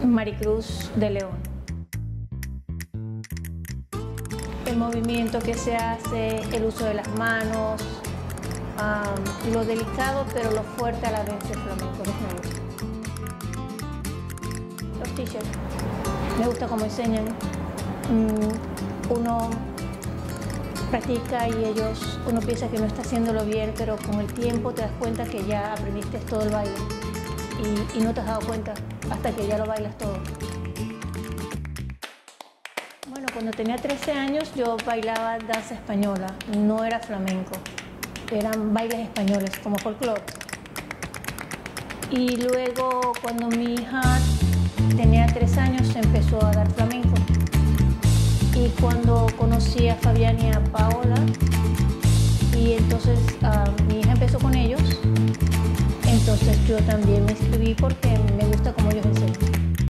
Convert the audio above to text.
Maricruz de León. El movimiento que se hace, el uso de las manos, lo delicado pero lo fuerte a la vez del flamenco, es me gusta. Los teachers, me gusta cómo enseñan. Uno practica y uno piensa que no está haciéndolo bien, pero con el tiempo te das cuenta que ya aprendiste todo el baile y no te has dado cuenta hasta que ya lo bailas todo. Bueno, cuando tenía 13 años yo bailaba danza española, no era flamenco, eran bailes españoles como folclore. Y luego cuando mi hija tenía 3 años se empezó a dar flamenco. Y cuando conocí a Fabián y a Paola, y entonces mi hija empezó con ellos, entonces yo también me inscribí porque me gusta cómo ellos enseñan.